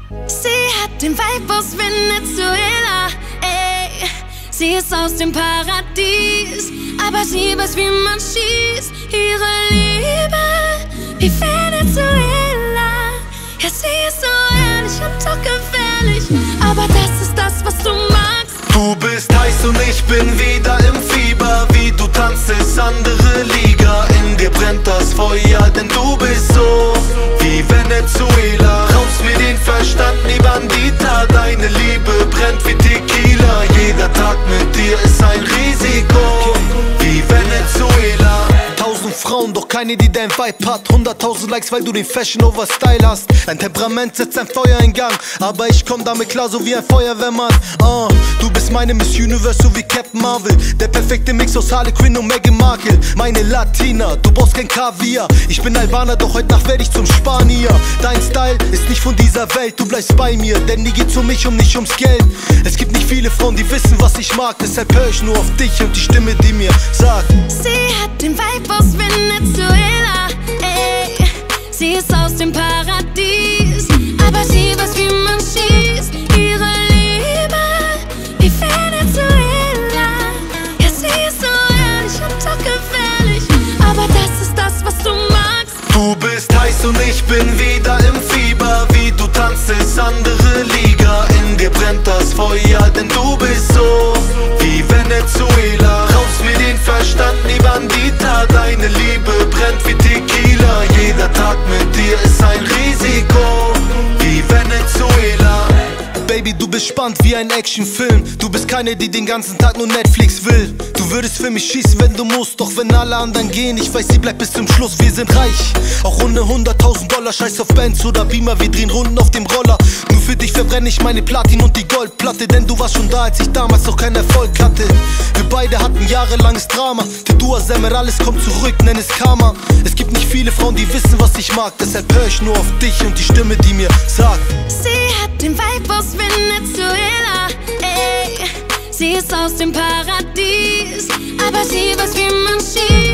Sie hat den Vibe aus Venezuela, ey. Sie ist aus dem Paradies, aber sie weiß, wie man schießt. Ihre Liebe wie Venezuela. Ja, sie ist so ehrlich und doch gefährlich, aber das ist das, was du magst. Du bist heiß und ich bin wieder im Fieber. Wie du tanzt, ist andere Liga. In dir brennt das Feuer, denn du bist so wie Venezuela. Raubst mir den Verstand, wie Bandita. Deine Liebe brennt wie Tequila. Jeder Tag mit dir ist ein Risiko, wie Venezuela. 1000 Frauen, doch keine, die dein Vibe hat. 100.000 Likes, weil du den Fashion over Style hast. Dein Temperament setzt ein Feuer in Gang, aber ich komm damit klar, so wie ein Feuerwehrmann. Du bist meine Miss Universe, so wie Captain Marvel. Der perfekte Mix aus Harley Quinn und Meghan Markle. Meine Latina, du brauchst kein Kaviar. Ich bin Albaner, doch heute Nacht werd ich zum Spanier. Dein Style ist nicht von dieser Welt, du bleibst bei mir, denn nie geht's um mich und nicht ums Geld. Es gibt nicht viele Frauen, die wissen, was ich mag. Deshalb hör ich nur auf dich und die Stimme, die mir sagt: Sie hat den Vibe aus Venezuela, ey. Sie ist aus dem Paradies, aber sie weiß, wie man schießt. Ihre Liebe wie Venezuela. Ja, sie ist so ehrlich und doch gefährlich, aber das ist das, was du magst. Du bist heiß und ich bin wieder im Fieber. Wie du tanzt, ist andere Liga. In dir brennt das Feuer, denn du bist so wie Venezuela. Raubst mir den Verstand, wie Bandita. Deine Liebe brennt wie Tequila. Jeder Tag mit dir ist ein Risiko, wie Venezuela. Baby, du bist spannend wie ein Actionfilm. Du bist keine, die den ganzen Tag nur Netflix will. Du würdest für mich schießen, wenn du musst. Doch wenn alle anderen gehen, ich weiß, sie bleibt bis zum Schluss. Wir sind reich, auch ohne 100.000 $. Scheiß auf Benz oder Beamer, wir drehen Runden auf dem Roller. Nur für dich verbrenne ich meine Platin und die Goldplatte. Denn du warst schon da, als ich damals noch keinen Erfolg hatte. Wir beide hatten jahrelanges Drama. Tetua Semmer, alles kommt zurück, nenn es Karma. Es gibt nicht viele Frauen, die wissen, was ich mag. Deshalb hör ich nur auf dich und die Stimme, die mir sagt: Sie hat den Vibe aus Venezuela, ey. Sie ist aus dem Paradies, aber sie weiß, wie man schießt.